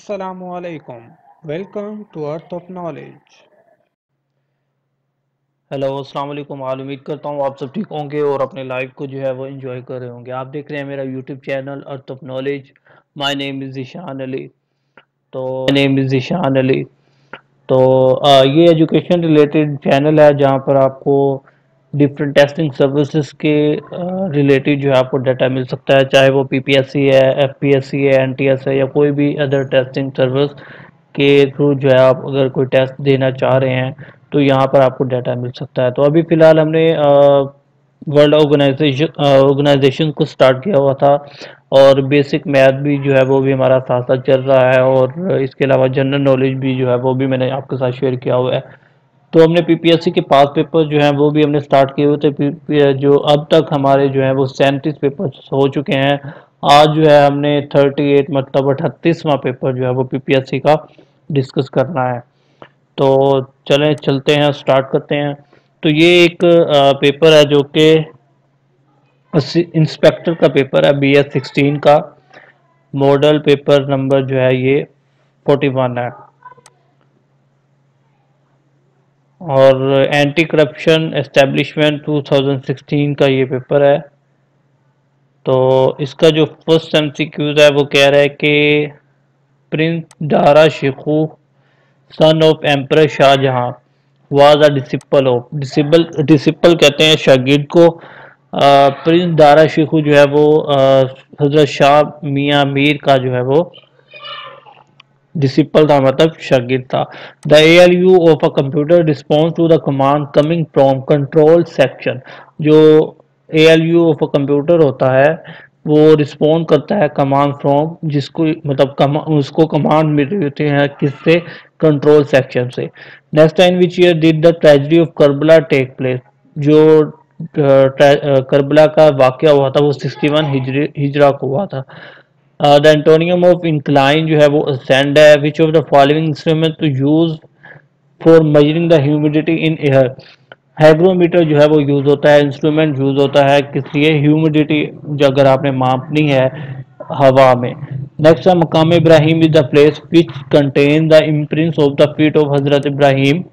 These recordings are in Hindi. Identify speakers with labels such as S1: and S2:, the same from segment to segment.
S1: Assalamualaikum. Welcome to Earth of Knowledge.
S2: Hello अस्सलाम वालेकुम आल उम्मीद करता हूँ आप सब ठीक होंगे और अपने लाइफ को जो है वो एंजॉय कर रहे होंगे। आप देख रहे हैं मेरा YouTube channel Earth of Knowledge. My name is Zeeshan Ali. तो ये एजुकेशन रिलेटेड चैनल है जहाँ पर आपको डिफरेंट टेस्टिंग सर्विसेज के रिलेटेड जो है आपको डाटा मिल सकता है, चाहे वो पीपीएससी है, एफपीएससी है, एनटीएस है या कोई भी अदर टेस्टिंग सर्विस के थ्रू जो है आप अगर कोई टेस्ट देना चाह रहे हैं तो यहाँ पर आपको डाटा मिल सकता है। तो अभी फ़िलहाल हमने वर्ल्ड ऑर्गेनाइजेशन को स्टार्ट किया हुआ था और बेसिक मैथ भी जो है वो भी हमारा साथ साथ चल रहा है और इसके अलावा जनरल नॉलेज भी जो है वो भी मैंने आपके साथ शेयर किया हुआ है। तो हमने पीपीएससी के 5 पेपर जो हैं वो भी हमने स्टार्ट किए हुए थे। जो अब तक हमारे जो है वो 37 पेपर हो चुके हैं। आज जो है हमने 38 मतलब 38वां पेपर जो है वो पीपीएससी का डिस्कस करना है। तो चलें चलते हैं, स्टार्ट करते हैं। तो ये एक पेपर है जो कि इंस्पेक्टर का पेपर है, BS16 का। मॉडल पेपर नंबर जो है ये 41 है और एंटी करप्शन एस्टेब्लिशमेंट 2016 का ये पेपर है। तो इसका जो फर्स्ट एमसीक्यूज है वो कह रहा है कि prince Dara Shikoh son of emperor Shahjahan was a disciple of disciple कहते हैं शागिर्द को। प्रिंस दारा शिकू जो है वो हजरत शाह मियाँ मीर का जो है वो डिसिपल था, मतलब शागिर्द था। The ALU of a computer response to the command coming from control section. जो ALU ऑफ अ कंप्यूटर होता है वो रिस्पॉन्ड करता है कमांड फ्रॉम, जिसको मतलब उसको कमांड मिल रही होती है किससे, कंट्रोल सेक्शन से। Next time which year did the tragedy of Karbala take place. जो करबला का वाक़या हुआ था वो 61 हिजरा को हुआ था। द एंटोनियम ऑफ इंक्लाइन जो है वो असेंड है। Which of the following instrument to use for measuring the humidity in air. Hygrometer जो है वो यूज होता है, इंस्ट्रूमेंट यूज होता है किस लिए, ह्यूमिडिटी जो अगर आपने मापनी है हवा में। नेक्स्ट है Maqam Ibrahim is the place which contain the imprints of the feet of हजरत इब्राहिम,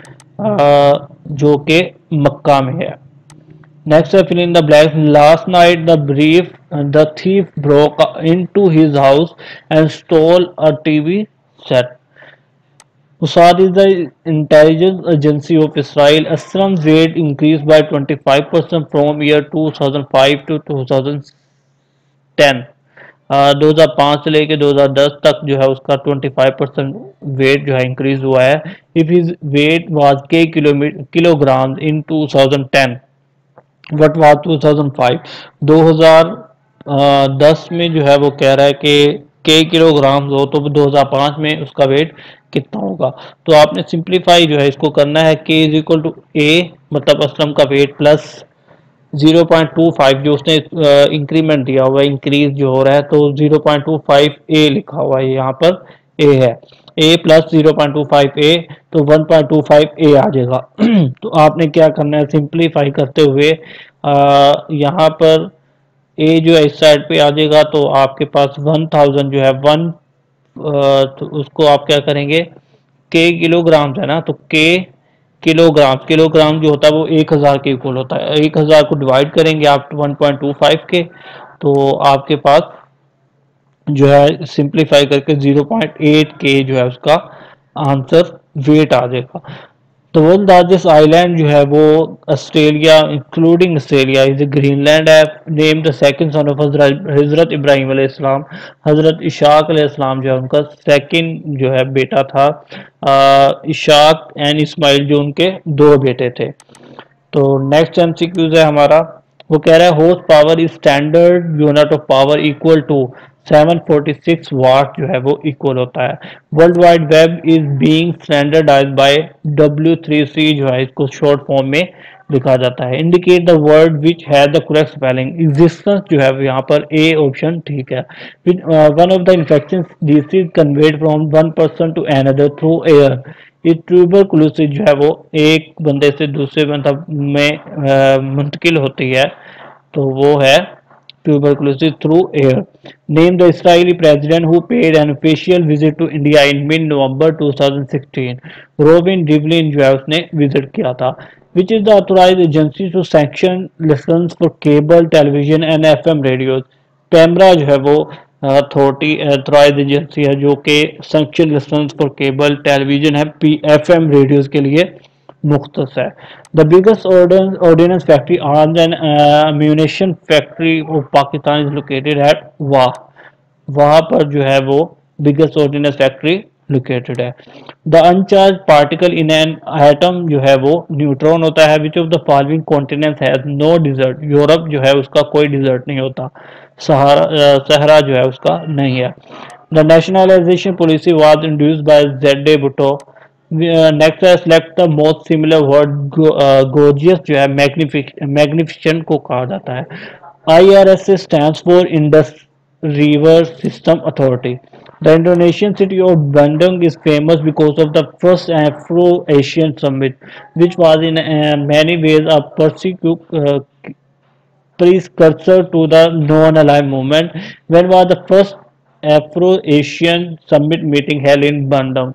S2: जो कि मक्का में है। Next, fill in the blanks. Last night, the thief broke into his house and stole a TV set. Mossad is the intelligence agency of Israel. Aslam's weight increased by 25% from year 2005 to 2010. 2005 से लेके 2010 तक जो है उसका 25% वेट जो है इंक्रीज हुआ है। If his weight was kilogram in 2010 what was 2005। 2010 में जो है वो कह रहा है कि किलोग्राम हो तो 2005 में उसका वेट कितना होगा। तो आपने सिंप्लीफाई जो है इसको करना है, के इज इक्वल टू ए मतलब असलम का वेट प्लस 0.25 जो उसने इंक्रीमेंट दिया हुआ है, इंक्रीज जो हो रहा है, तो 0.25 ए लिखा हुआ है यहाँ पर, ए है, ए प्लस 0.25 ए, तो 1.25 ए आ जाएगा। तो आपने क्या करना है, सिंप्लीफाई करते हुए यहाँ पर ए जो है इस साइड पे आ जाएगा, तो आपके पास 1000 जो है तो उसको आप क्या करेंगे, के किलोग्राम है ना, तो के किलोग्राम जो होता है वो 1000 के इक्वल होता है। 1000 को डिवाइड करेंगे आप 1.25 के, तो आपके पास जो है सिंप्लीफाई करके 0.8 के जो है उसका आंसर वेट आ जाएगा। तो वर्ल्ड लार्जेस्ट आइलैंड जो है वो Australia including Australia is Greenland है। Name the second son of हजरत इब्राहिम अलैहिस्सलाम। हजरत इशाक अलैहिस्सलाम जो है उनका सेकंड जो है बेटा था। इशाक एंड इस्माइल जो उनके दो बेटे थे। तो नेक्स्ट एमसीक्यूज है हमारा, वो कह रहा है horse power is standard unit of power equal to 746 watt जो है वो इक्वल होता है। World wide web is being standardised by W3C जो है इसको शॉर्ट फॉर्म में लिखा जाता है। Indicate the word which has the correct spelling. Existence जो है यहाँ पर ए ऑप्शन ठीक है। One of the infection disease conveyed from one person to another through air. ये ट्यूबरकुलोसिस जो है वो एक बंदे से दूसरे मतलब में मुंतकिल होती है, तो वो है tuberculosis through air. Name the Israeli president who paid an official visit to India in mid-November 2016. Robin Rivlin जो है उसने विजिट किया था. Which is the authorized agency to sanction license for cable television and FM radios. PEMRA जो है वो अथॉरिटी अथॉराइज एजेंसी है जो कि sanction licence for cable television है एफएम रेडियोज के लिए मुख्तस है. The biggest ordnance factory arms and munition factory of Pakistan is located at Wah. वहां पर जो है वो बिगेस्ट ऑर्डिनेंस फैक्ट्री लोकेटेड है. The uncharged particle in an atom जो है वो न्यूट्रॉन होता है. Which of the following continents has no desert. Europe जो है उसका कोई डिजर्ट नहीं होता. सहरा जो है उसका नहीं है. The nationalisation policy was introduced by Z Bhutto. Next है select the most similar word. Gorgeous जो है मैग्निफिसेंट को कहा जाता है. IRS stands for Indus river system authority. The Indonesian city of Bandung is famous because of the first Afro-Asian summit, which was in many ways a precursor to the non-aligned movement. When was the first Afro-Asian summit meeting held in Bandung?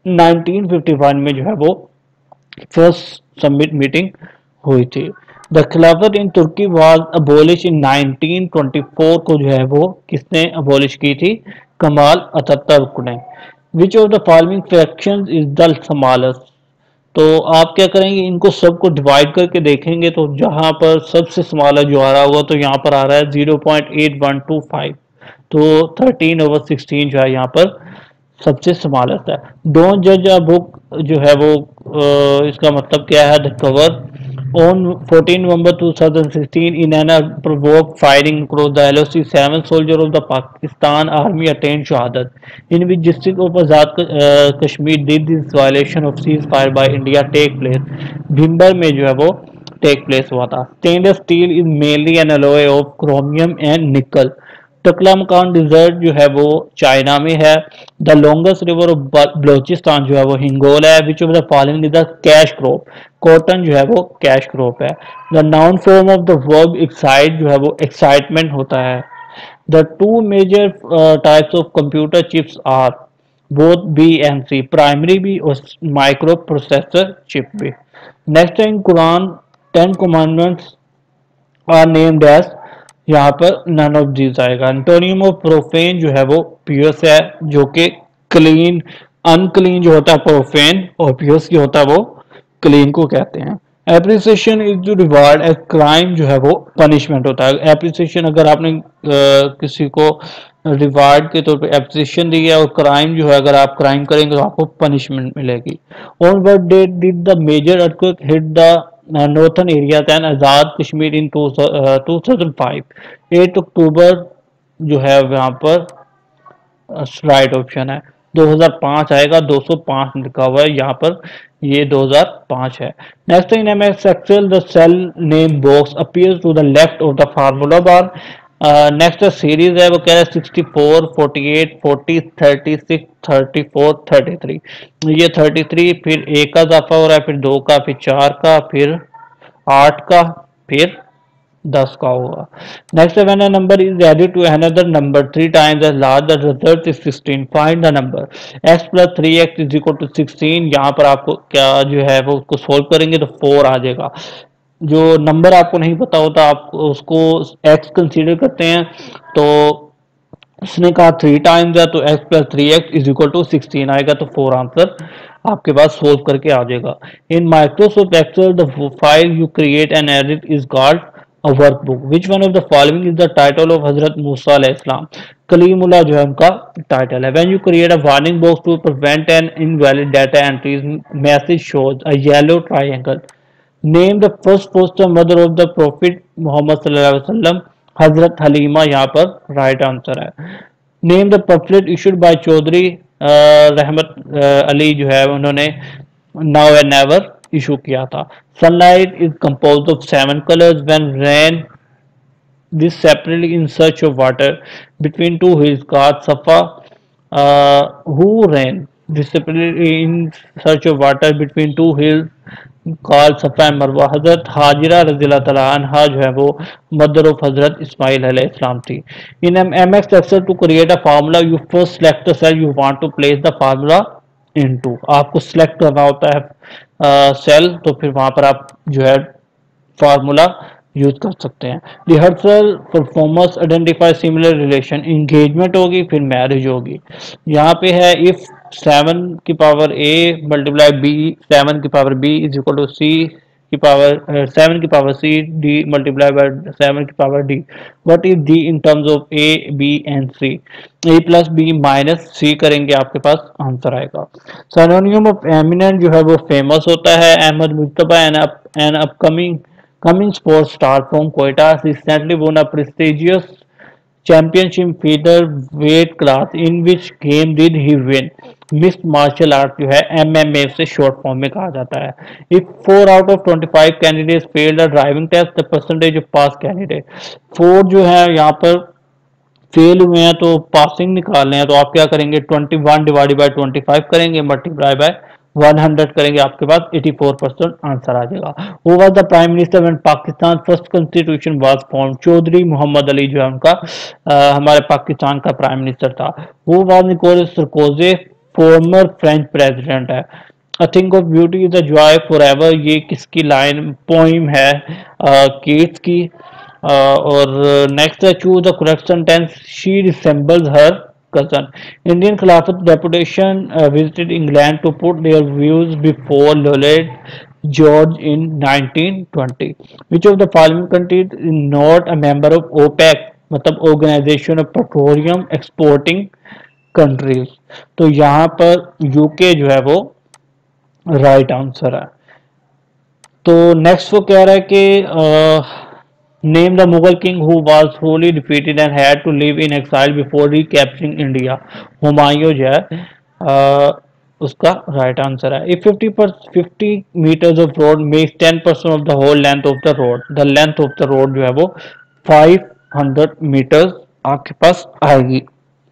S2: 1951 में जो है वो फर्स्ट समिट मीटिंग हुई थी. द खिलाफत इन तुर्की वाज अबॉलिश इन 1924 को जो है वो किसने अबॉलिश की थी? कमाल अतातुर्क ने. Which of the following fractions is the smallest. तो आप क्या करेंगे, इनको सबको डिवाइड करके देखेंगे तो जहां पर सबसे स्मॉलेस्ट जो आ रहा होगा तो यहाँ पर आ रहा है 0.8125. तो 13/16 जो है यहाँ पर सबसे स्मॉलेस्ट है. डोंट जज अ बुक जो है वो इसका मतलब क्या है? The cover. On 14 November 2016, in an unprovoked firing across the LOC, 7 soldiers of the Pakistan Army attained shahadat, in which district of Azad Kashmir did this violation of ceasefire by India take place. Bhimbar में जो है वो take place हुआ था. Stainless steel is mainly an alloy of chromium and nickel. Taklamakan desert जो है वो चाइना में है. The longest river of Balochistan जो है वो हिंगोल है. Which of the following is the cash crop. Cotton जो है वो कैश क्रॉप है. The noun form of the verb excite जो है वो एक्साइटमेंट होता है. The two major types of computer chips are both B and C. Primary भी और माइक्रो प्रोसेसर चिप भी. Next in Quran 10 commandments are named as. यहाँ पर नन ऑफ दीज आएगा. एंटोनियम ऑफ प्रोफेन जो है वो पियस है जो कि क्लीन. अनक्लीन जो होता है प्रोफेन और पियस जो होता है वो क्लीन को कहते हैं. Appreciation is to reward. A crime जो है वो पनिशमेंट होता है. एप्रिसिएशन अगर आपने किसी को रिवार्ड के तौर पे एप्रिसिएशन दी है और क्राइम जो है अगर आप क्राइम करेंगे तो आपको पनिशमेंट मिलेगी. On what date did the major earthquake hit the northern area and Azad Kashmir in 2005? 8 October जो है यहाँ पर राइट ऑप्शन है. 2005 आएगा. 205 लिखा हुआ है यहाँ पर, ये 2005 है. Next in MS Excel the cell name box appears to the left of the formula bar. Next series है वो कह रहा है 64, 48, 40, 36, 34, 33. ये 33 फिर 1 का इजाफा हो रहा है, फिर 2 का, फिर 4 का, फिर 8 का, फिर 10 का होगा. Next when a number is added to another number 3 times as large the result is 16. Find the number. x + 3x = 16. यहाँ पर आपको क्या जो है वो उसको सोल्व करेंगे तो 4 आ जाएगा. जो नंबर आपको नहीं पता होता आप उसको x कंसीडर करते हैं. तो उसने कहा 3 टाइम्स है तो x + 3x = 16 आएगा. तो 4 आंसर आपके पास सोल्व करके आ जाएगा. In Microsoft Excel the file you create and edit is called a workbook. Which one of the following is the title of Hazrat Musa alayhi salam? Kalimullah जो है उनका टाइटल है. When you create a warning box to prevent an invalid data entries, message shows a yellow triangle. Name the first foster mother of the Prophet Muhammad sallallahu alaihi wasallam. Hazrat Halima यहाँ पर राइट आंसर है. Name the pamphlet issued by Chaudhry Rahmat Ali जो है उन्होंने Now and Never इशू किया था. Sunlight is composed of 7 colors. When rain this separately in search of water between 2 hills called Safa. Who ran this separately in search of water between 2 hills call Safa and Marwa. Hazrat हाजिरा रज़ियल्लाहु तआला अन्हा जो है वो मदर ऑफ हजरत इस्माइल अलैहिस्सलाम थी। In MS Excel to create a formula you first select the cell you want to place the formula into. आपको सिलेक्ट करना होता है सेल, तो फिर वहां पर आप जो है फार्मूला यूज कर सकते हैं। Rehearsal performance identify similar relation, engagement होगी फिर मैरिज होगी। यहाँ पे है इफ 7 की पावर a मल्टीप्लाई b 7 की power b is equal to c की पावर 7 की power c d multiply by 7 की power d। What is d in terms of a b and c? a plus b minus c करेंगे आपके पास आंसर आएगा। सिनोनिम ऑफ एमिनेंट जो है वो फेमस होता है। Ahmed Mustafa an upcoming coming sports star from Quetta recently won a prestigious championship featherweight class. In which game did he win? Mixed martial art जो है MMA से शॉर्ट फॉर्म में कहा जाता है। If 4 out of 25 candidates failed a driving test the percentage of pass candidate. 4 जो है यहाँ पर फेल हुए हैं तो पासिंग निकालने हैं, तो आप क्या करेंगे 21 डिवाइड बाय 25 करेंगे मल्टीप्लाई बाय 100 करेंगे, आपके पास 84% आंसर आ जाएगा। वो was the prime minister when Pakistan first constitution was form. Chaudhry Mohammad Ali जो है उनका हमारे पाकिस्तान का प्राइम मिनिस्टर था। वो was Nicolas Sarkozy, former French president है। A thing of beauty is a joy for ever, ये किसकी लाइन पोइम है? कीट्स की। और नेक्स्ट है choose the correct sentence, she resembles her cousin. Indian Khilafat deputation visited England to put their views before Lloyd George in 1920. Which of the following countries is not a member of OPEC, मतलब Organization of Petroleum Exporting Countries? तो यहाँ पर यूके जो है वो राइट आंसर है। तो नेक्स्ट वो कह रहा है कि name the Mughal king who was wholly defeated and had to live in exile before recapturing India. Humayun जो है उसका राइट आंसर है। If 50 meters of road makes 10% of the whole length of the road, the length of the road जो है वो 500 मीटर्स आपके पास आएगी।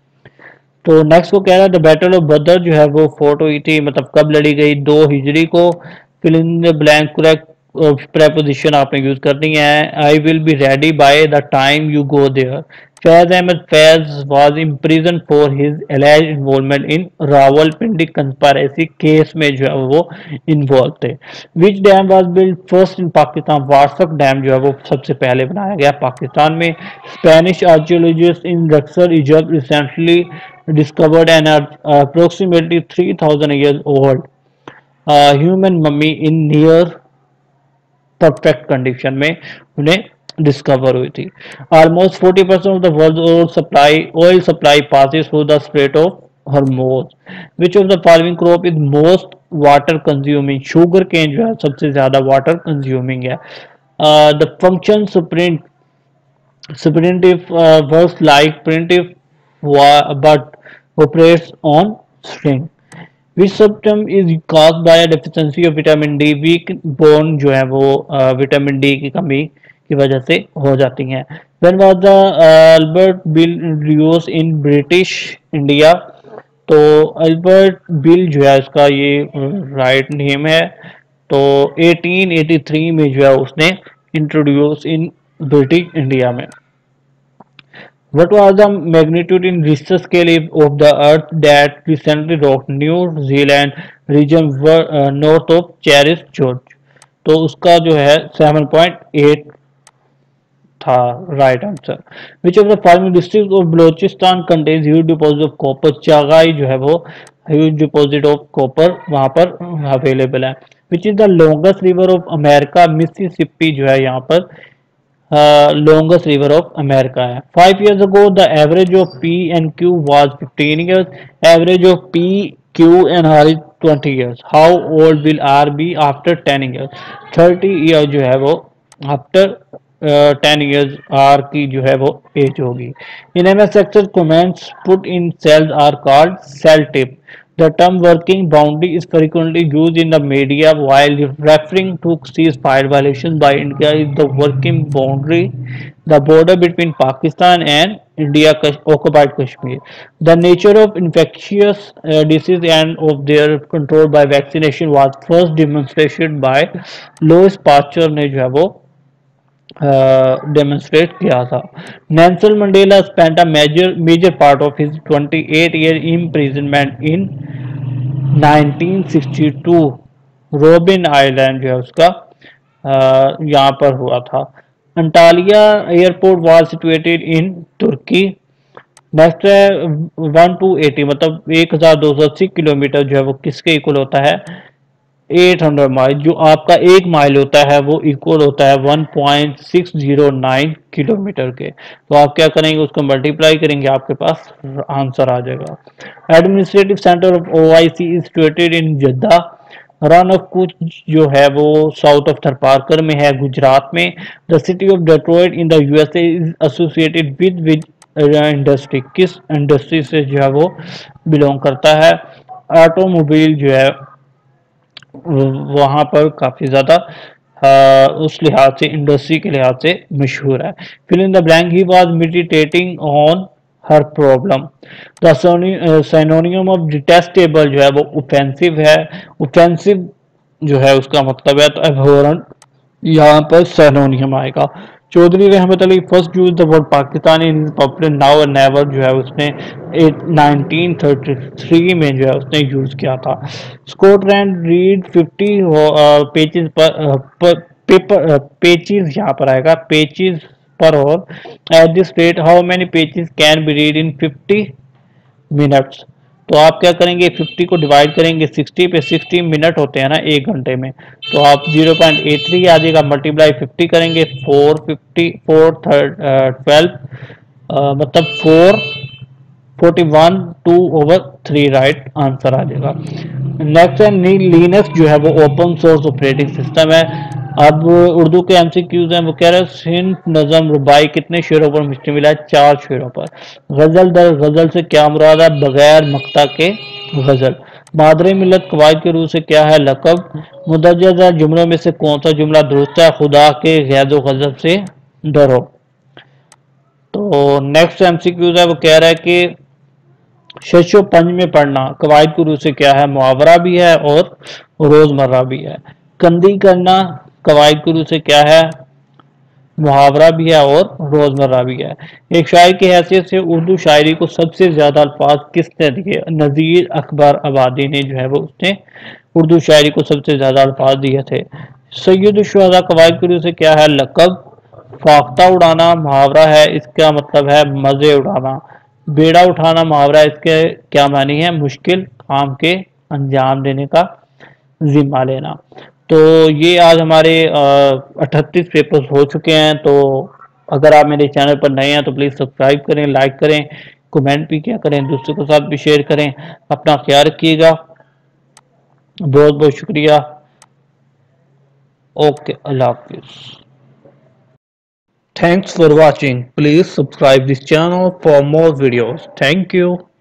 S2: तो नेक्स्ट वो कह रहा है द बैटल ऑफ बदर जो है वो फोर्ट हुई थी, मतलब कब लड़ी गई? 2 हिजरी को। Fill in the blank correct preposition आपने यूज करनी है। I will be ready by the time you go there. Faiz Ahmed Faiz was imprison for his alleged involvement in Rawalpindi conspiracy case में जो है वो इन्वॉल्व थे। Which dam was build first in Pakistan? Warsak dam जो है वो सबसे पहले बनाया गया पाकिस्तान में। Spanish archaeologist in Luxor Egypt recently discovered an approximately 3000 years old human mummy in near perfect condition में उन्हें डिस्कवर हुई थी। Almost 40% of the world oil supply passes through the strait of Hormuz. Which of the following crop is most water consuming? Sugar cane जो है सबसे ज्यादा वाटर कंज्यूमिंग है। The function Substantive words like primitive but operates on string. Which symptom is caused by a deficiency of vitamin D? Weak bone जो है वो विटामिन डी की कमी की वजह से हो जाती हैं। When was the Albert Bill introduced in British India? तो अल्बर्ट बिल जो है इसका ये राइट नेम है। तो 1883 में जो है उसने इंट्रोड्यूस इन ब्रिटिश इंडिया में। What was the magnitude in Richter scale of the Earth that recently rocked New Zealand region north of Charis George? तो उसका जो है 7.8 था right answer. Which of the following district of Balochistan contains huge deposit of copper? Chagai जो है वो ह्यूज डिपॉजिट ऑफ कॉपर वहां पर अवेलेबल है। Which is the longest river of America? Mississippi जो है यहाँ पर longest river of America है। 5 years ago the average of P and Q was 15 years. Average of P, Q and R is 20 years. How old will R be after 10 years? 30 years जो है वो after 10 years R की जो है वो एज होगी। In MS Excel comments put in cells are called cell tip. The term working boundary is frequently used in the media while referring to ceasefire violations by India. Is the working boundary the border between Pakistan and India occupied Kashmir. The nature of infectious disease and of their control by vaccination was first demonstrated by Louis Pasteur ने जो है वो डेमोन्स्ट्रेट किया था. Nelson Mandela spent a major part of his 28-year imprisonment in 1962 Robben Island जो है उसका यहाँ पर हुआ था. Antalya airport was situated in Turkey. Next है 1280 मतलब 1280 किलोमीटर जो है वो किसके इक्वल होता है 800 माइल. जो आपका एक माइल होता है वो इक्वल होता है 1.609 किलोमीटर के. तो आप क्या करेंगे उसको मल्टीप्लाई करेंगे आपके पास आंसर आ जाएगा. Administrative centre of OIC is situated in Jeddah. Rann of Kutch जो है वो साउथ ऑफ थरपारकर में है गुजरात में. The city of Detroit in the USA is associated with industry. किस इंडस्ट्री से जो है वो बिलोंग करता है. ऑटोमोबाइल जो है वहां पर काफी ज्यादा उस लिहाज से इंडस्ट्री के लिहाज से मशहूर है. Fill in the blank. He was meditating on her problem. The synonym of detestable जो है वो ऑफेंसिव है. ऑफेंसिव जो है उसका मतलब है तो एब्हॉरेंट यहाँ पर सिनोनियम आएगा. Chaudhry Rahmat Ali first use the word Pakistan in popular now or never जो है उसने 1933 में जो है उसने यूज किया था. स्कॉटलैंड रीड 50 पेजेस पर पेपर पेजेस यहाँ पर आएगा पेजेस पर और. At this rate how many pages can be read in 50 minutes. तो आप क्या करेंगे 50 को डिवाइड करेंगे 60 पे. 60 मिनट होते हैं ना एक घंटे में. तो आप 0.83 आ जाएगा. मल्टीप्लाई 50 करेंगे 12 मतलब 441 2/3 राइट आंसर आ जाएगा. नेक्स्ट है लिनक्स जो है वो ओपन सोर्स ऑपरेटिंग सिस्टम है. अब उर्दू के एमसीक्यूज हैं. वो कह रहे हैं सिंध नज़म रुबाई कितने शेरों पर मुश्तमिल है 4 शेरों पर. गजल दर गजल से क्या मुराद है बगैर मक्ता के गजल. मादरे मिलत कवायद के रूह से क्या है लकब. मुदज्जदा जुमलों में से कौन सा जुमला दुरुस्त है खुदा के गैज़ो गजब से डरो. तो नेक्स्ट एमसीक्यूज है वो कह रहा है कि शशो पंज में पढ़ना कवायद के रूह से क्या है मुहावरा भी है और रोजमर्रा भी है. कंदी करना कवायद के रूह से क्या है मुहावरा भी है और रोजमर्रा भी है. एक शायर की हैसियत से उर्दू शायरी को सबसे ज्यादा अल्फाज किसने दिए. नजीर अकबर आबादी ने जो है वो उसने उर्दू शायरी को सबसे ज्यादा अल्फाज दिए थे. सैयद शुहदा कवायद के रूह से क्या है लकब. फाख्ता उड़ाना मुहावरा है इसका मतलब है मजे उड़ाना. बेड़ा उठाना मुहावरा इसके क्या मानी है मुश्किल काम के अंजाम देने का जिम्मा लेना. तो ये आज हमारे 38 पेपर्स हो चुके हैं. तो अगर आप मेरे चैनल पर नए हैं तो प्लीज़ सब्सक्राइब करें लाइक करें कमेंट भी क्या करें दूसरों के साथ भी शेयर करें. अपना ख्याल रखिएगा. बहुत बहुत शुक्रिया. ओके अल्लाह हाफिज़. Thanks for watching. Please subscribe this channel for more videos. Thank you.